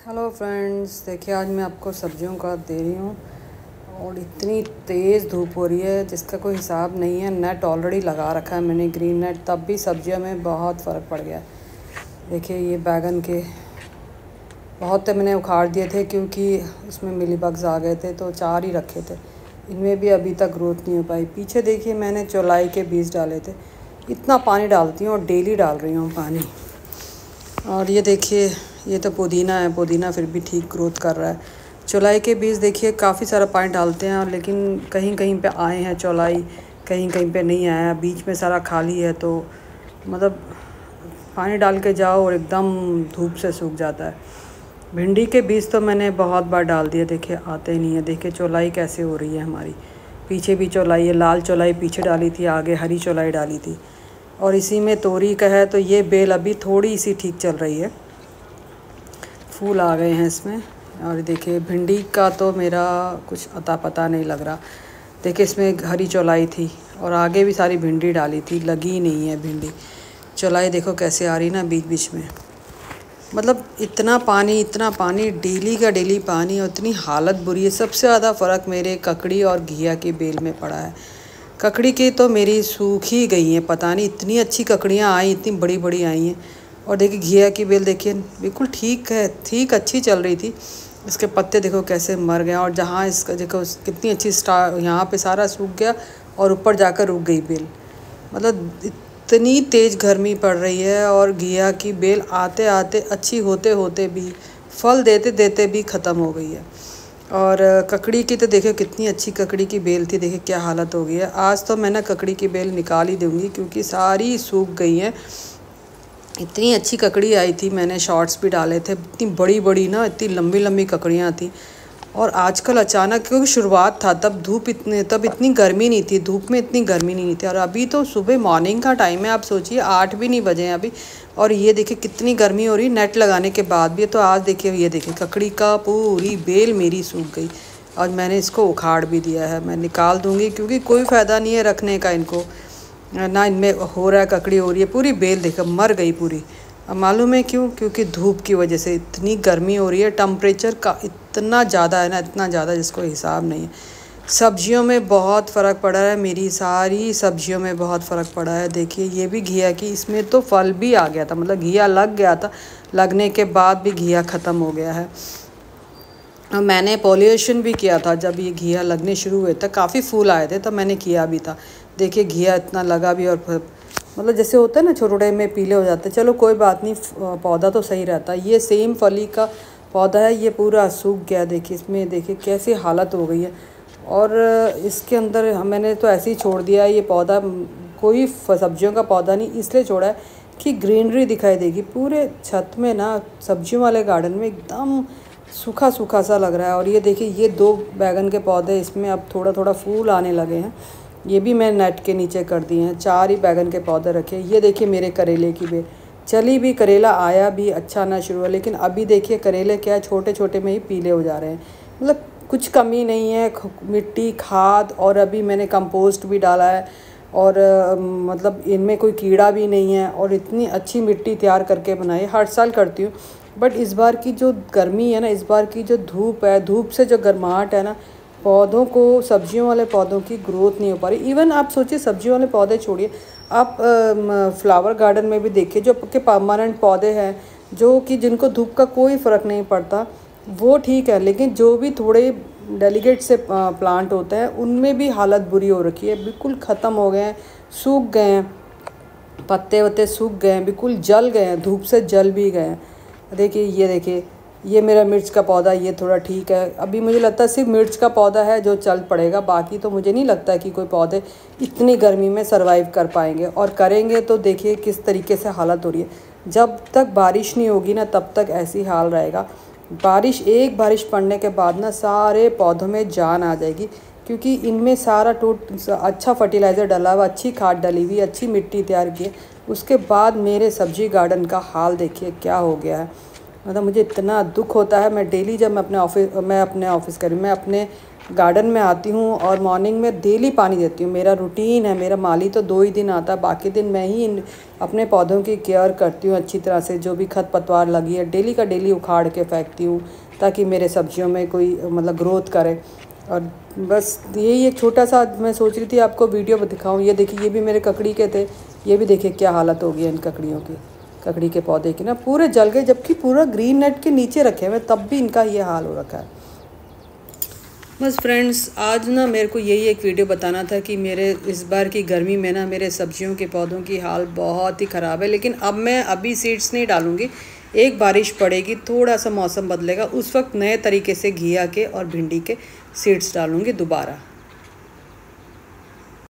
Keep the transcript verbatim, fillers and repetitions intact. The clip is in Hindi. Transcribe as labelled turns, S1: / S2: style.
S1: हेलो फ्रेंड्स, देखिए आज मैं आपको सब्जियों का दे रही हूँ और इतनी तेज़ धूप हो रही है जिसका कोई हिसाब नहीं है। नेट ऑलरेडी लगा रखा है मैंने, ग्रीन नेट, तब भी सब्जियों में बहुत फ़र्क पड़ गया। देखिए ये बैगन के बहुत थे, मैंने उखाड़ दिए थे क्योंकि उसमें मिलीबग्स आ गए थे, तो चार ही रखे थे। इनमें भी अभी तक ग्रोथ नहीं हो पाई। पीछे देखिए मैंने चौलाई के बीज डाले थे। इतना पानी डालती हूँ और डेली डाल रही हूँ पानी। और ये देखिए ये तो पुदीना है, पुदीना फिर भी ठीक ग्रोथ कर रहा है। चौलाई के बीज देखिए काफ़ी सारा पानी डालते हैं, और लेकिन कहीं कहीं पे आए हैं चौलाई, कहीं कहीं पे नहीं आया, बीच में सारा खाली है। तो मतलब पानी डाल के जाओ और एकदम धूप से सूख जाता है। भिंडी के बीज तो मैंने बहुत बार डाल दिए, देखिए आते ही नहीं है। देखिए चौलाई कैसे हो रही है हमारी, पीछे भी चौलाई है, लाल चौलाई पीछे डाली थी, आगे हरी चौलाई डाली थी। और इसी में तोरी का है, तो ये बेल अभी थोड़ी सी ठीक चल रही है, फूल आ गए हैं इसमें। और देखिए भिंडी का तो मेरा कुछ अता पता नहीं लग रहा। देखिए इसमें हरी चौलाई थी और आगे भी सारी भिंडी डाली थी, लगी नहीं है भिंडी। चौलाई देखो कैसे आ रही ना बीच बीच में। मतलब इतना पानी इतना पानी डेली का डेली पानी, और इतनी हालत बुरी है। सबसे ज़्यादा फ़र्क मेरे ककड़ी और घिया की बेल में पड़ा है। ककड़ी की तो मेरी सूख ही गई हैं, पता नहीं, इतनी अच्छी ककड़ियाँ आई, इतनी बड़ी बड़ी आई हैं। और देखिए घिया की बेल देखिए बिल्कुल ठीक है, ठीक अच्छी चल रही थी। इसके पत्ते देखो कैसे मर गए, और जहाँ इसका देखो कितनी अच्छी स्टार, यहाँ पे सारा सूख गया और ऊपर जाकर रुक गई बेल। मतलब इतनी तेज़ गर्मी पड़ रही है, और घिया की बेल आते आते अच्छी होते होते भी, फल देते देते भी ख़त्म हो गई है। और ककड़ी की तो देखिए कितनी अच्छी ककड़ी की बेल थी, देखिए क्या हालत हो गई है। आज तो मैं ना ककड़ी की बेल निकाल ही दूँगी क्योंकि सारी सूख गई हैं। इतनी अच्छी ककड़ी आई थी, मैंने शॉर्ट्स भी डाले थे, इतनी बड़ी बड़ी ना, इतनी लंबी लंबी ककड़ियाँ थी। और आजकल अचानक, क्योंकि शुरुआत था तब धूप इतने तब इतनी गर्मी नहीं थी, धूप में इतनी गर्मी नहीं थी। और अभी तो सुबह मॉर्निंग का टाइम है, आप सोचिए आठ भी नहीं बजे हैं अभी, और ये देखिए कितनी गर्मी हो रही नेट लगाने के बाद भी। तो आज देखिए ये देखिए ककड़ी का पूरी बेल मेरी सूख गई, और मैंने इसको उखाड़ भी दिया है। मैं निकाल दूँगी क्योंकि कोई फ़ायदा नहीं है रखने का इनको, ना इनमें हो रहा है, ककड़ी हो रही है। पूरी बेल देखो मर गई पूरी। अब मालूम है क्यों? क्योंकि धूप की वजह से इतनी गर्मी हो रही है, टेम्परेचर का इतना ज़्यादा है ना, इतना ज़्यादा जिसको हिसाब नहीं है। सब्जियों में बहुत फ़र्क पड़ा है, मेरी सारी सब्जियों में बहुत फ़र्क पड़ा है। देखिए ये भी घिया की, इसमें तो फल भी आ गया था, मतलब घिया लग गया था, लगने के बाद भी घिया ख़त्म हो गया है। और मैंने पॉलिनेशन भी किया था, जब ये घिया लगने शुरू हुए थे, काफ़ी फूल आए थे, तब मैंने किया भी था। देखिए घिया इतना लगा भी, और मतलब जैसे होता है ना छोटे छोटे में पीले हो जाते हैं। चलो कोई बात नहीं, पौधा तो सही रहता है। ये सेम फली का पौधा है, ये पूरा सूख गया। देखिए इसमें देखिए कैसी हालत हो गई है। और इसके अंदर मैंने तो ऐसे ही छोड़ दिया है ये पौधा, कोई सब्जियों का पौधा नहीं, इसलिए छोड़ा है कि ग्रीनरी दिखाई देगी पूरे छत में ना। सब्जियों वाले गार्डन में एकदम सूखा सूखा सा लग रहा है। और ये देखिए ये दो बैगन के पौधे, इसमें अब थोड़ा थोड़ा फूल आने लगे हैं, ये भी मैं नेट के नीचे कर दिए हैं। चार ही बैगन के पौधे रखे। ये देखिए मेरे करेले की बेल चली भी, करेला आया भी, अच्छा ना शुरू हुआ, लेकिन अभी देखिए करेले क्या है, छोटे छोटे में ही पीले हो जा रहे हैं। मतलब कुछ कमी नहीं है, मिट्टी, खाद, और अभी मैंने कंपोस्ट भी डाला है, और मतलब इनमें कोई कीड़ा भी नहीं है। और इतनी अच्छी मिट्टी तैयार करके बनाई, हर साल करती हूँ, बट इस बार की जो गर्मी है ना, इस बार की जो धूप है, धूप से जो गर्माहट है ना, पौधों को, सब्जियों वाले पौधों की ग्रोथ नहीं हो पा रही। इवन आप सोचिए सब्जियों वाले पौधे छोड़िए, आप फ्लावर गार्डन में भी देखिए, जो के परमानेंट पौधे हैं, जो कि जिनको धूप का कोई फ़र्क नहीं पड़ता, वो ठीक है। लेकिन जो भी थोड़े डेलिकेट से प्लांट होते हैं, उनमें भी हालत बुरी हो रखी है, बिल्कुल ख़त्म हो गए हैं, सूख गए हैं, पत्ते वत्ते सूख गए हैं, बिल्कुल जल गए हैं, धूप से जल भी गए हैं। देखिए ये देखिए ये मेरा मिर्च का पौधा, ये थोड़ा ठीक है। अभी मुझे लगता है सिर्फ मिर्च का पौधा है जो चल पड़ेगा, बाकी तो मुझे नहीं लगता कि कोई पौधे इतनी गर्मी में सरवाइव कर पाएंगे। और करेंगे तो देखिए किस तरीके से हालत हो रही है। जब तक बारिश नहीं होगी ना, तब तक ऐसी हाल रहेगा। बारिश, एक बारिश पड़ने के बाद ना सारे पौधों में जान आ जाएगी, क्योंकि इनमें सारा टूट अच्छा फर्टिलाइज़र डला हुआ, अच्छी खाद डली हुई, अच्छी मिट्टी तैयार की है। उसके बाद मेरे सब्जी गार्डन का हाल देखिए क्या हो गया है। मतलब मुझे इतना दुख होता है। मैं डेली जब मैं अपने ऑफिस मैं अपने ऑफिस करी मैं अपने गार्डन में आती हूँ और मॉर्निंग में डेली पानी देती हूँ। मेरा रूटीन है। मेरा माली तो दो ही दिन आता है, बाकी दिन मैं ही इन अपने पौधों की केयर करती हूँ अच्छी तरह से। जो भी खर पतवार लगी है डेली का डेली उखाड़ के फेंकती हूँ ताकि मेरे सब्जियों में कोई मतलब ग्रोथ करे। और बस यही एक छोटा सा मैं सोच रही थी आपको वीडियो दिखाऊँ। ये देखिए, ये भी मेरे ककड़ी के थे, ये भी देखिए क्या हालत हो गई है इन ककड़ियों की। ककड़ी के पौधे की ना पूरे जल गए, जबकि पूरा ग्रीन नेट के नीचे रखे हुए तब भी इनका ये हाल हो रखा है। बस फ्रेंड्स, आज ना मेरे को यही एक वीडियो बताना था कि मेरे इस बार की गर्मी में ना मेरे सब्जियों के पौधों की हाल बहुत ही ख़राब है। लेकिन अब मैं अभी सीड्स नहीं डालूँगी, एक बारिश पड़ेगी, थोड़ा सा मौसम बदलेगा, उस वक्त नए तरीके से घिया के और भिंडी के सीड्स डालूँगी दोबारा।